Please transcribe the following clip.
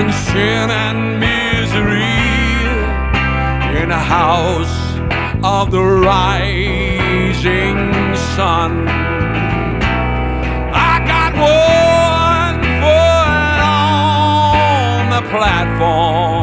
in sin and misery, in a house of the rising sun. I got one foot on the platform,